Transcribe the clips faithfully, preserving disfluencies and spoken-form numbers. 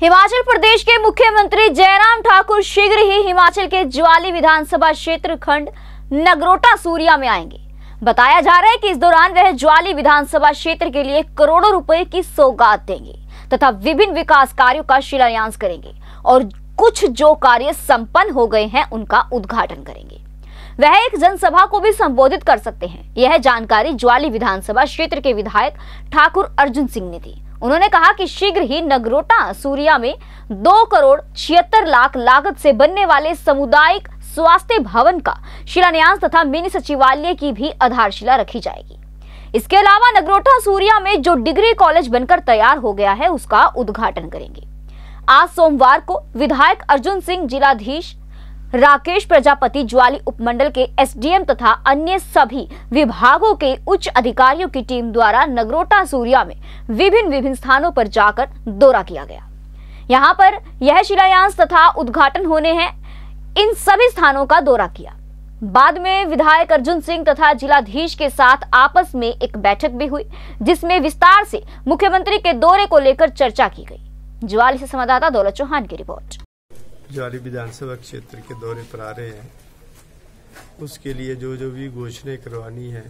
हिमाचल प्रदेश के मुख्यमंत्री जयराम ठाकुर शीघ्र ही हिमाचल के ज्वाली विधानसभा क्षेत्र खंड नगरोटा सूरिया में आएंगे। बताया जा रहा है कि इस दौरान वह ज्वाली विधानसभा क्षेत्र के लिए करोड़ों रुपए की सौगात देंगे तथा विभिन्न विकास कार्यों का शिलान्यास करेंगे और कुछ जो कार्य संपन्न हो गए हैं उनका उद्घाटन करेंगे। वह एक जनसभा को भी संबोधित कर सकते हैं। यह जानकारी ज्वाली विधानसभा क्षेत्र के विधायक ठाकुर अर्जुन सिंह ने दी। उन्होंने कहा कि शीघ्र ही नगरोटा सूरिया में दो करोड़ छिहत्तर लाख लागत से बनने वाले सामुदायिक स्वास्थ्य भवन का शिलान्यास तथा मिनी सचिवालय की भी आधारशिला रखी जाएगी। इसके अलावा नगरोटा सूरिया में जो डिग्री कॉलेज बनकर तैयार हो गया है उसका उद्घाटन करेंगे। आज सोमवार को विधायक अर्जुन सिंह, जिलाधीश राकेश प्रजापति, ज्वाली उपमंडल के एसडीएम तथा अन्य सभी विभागों के उच्च अधिकारियों की टीम द्वारा नगरोटा सूरिया में विभिन्न विभिन्न स्थानों पर जाकर दौरा किया गया। यहां पर यह शिलान्यास तथा उद्घाटन होने हैं। इन सभी स्थानों का दौरा किया। बाद में विधायक अर्जुन सिंह तथा जिलाधीश के साथ आपस में एक बैठक भी हुई, जिसमें विस्तार से मुख्यमंत्री के दौरे को लेकर चर्चा की गई। ज्वाली से संवाददाता दौलत चौहान की रिपोर्ट। ज्वाली विधानसभा क्षेत्र के दौरे पर आ रहे हैं, उसके लिए जो जो भी घोषणाएं करवानी है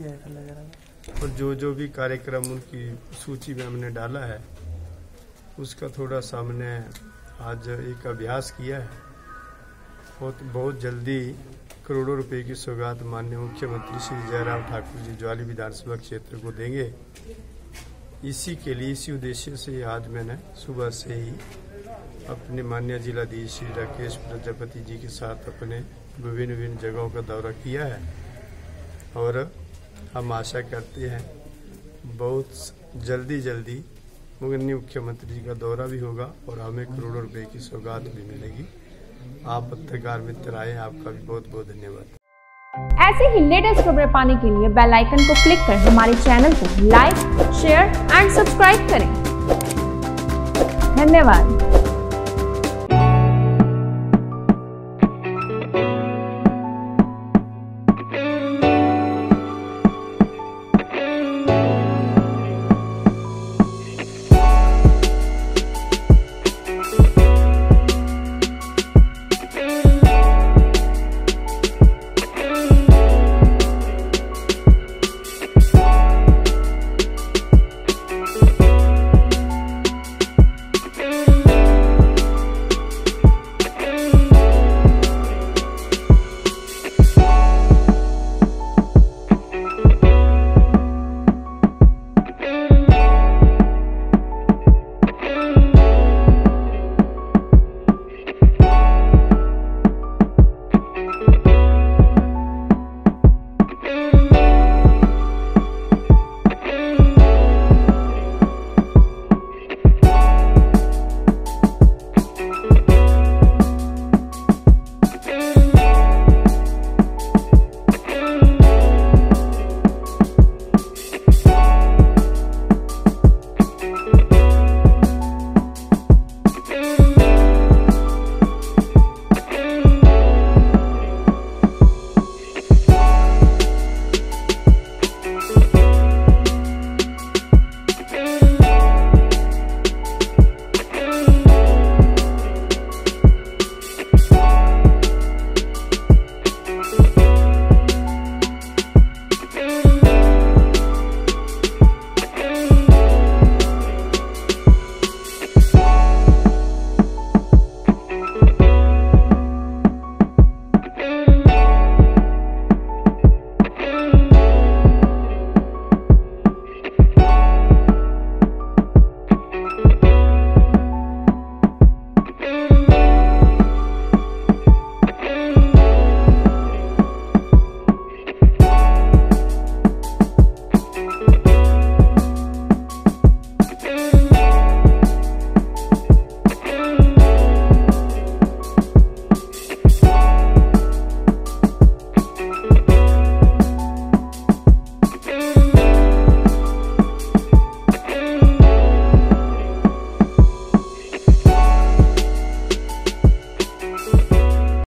और जो जो भी कार्यक्रम उनकी सूची में हमने डाला है उसका थोड़ा सामने आज एक अभ्यास किया है। बहुत बहुत जल्दी करोड़ों रुपए की सौगात माननीय मुख्यमंत्री श्री जयराम ठाकुर जी ज्वाली विधानसभा क्षेत्र को देंगे। इसी के लिए, इसी उद्देश्य से आज मैंने सुबह से ही अपने माननीय जिलाधीश श्री राकेश प्रजापति जी के साथ अपने विभिन्न विभिन्न जगहों का दौरा किया है और हम आशा करते हैं बहुत जल्दी जल्दी माननीय मुख्यमंत्री जी का दौरा भी होगा और हमें करोड़ों रुपए की सौगात भी मिलेगी। आप पत्रकार मित्र आए, आपका भी बहुत बहुत धन्यवाद। ऐसे ही लेटेस्ट खबरें पाने के लिए बेल आइकन को क्लिक कर हमारे चैनल को लाइक, शेयर एंड सब्सक्राइब करें। धन्यवाद।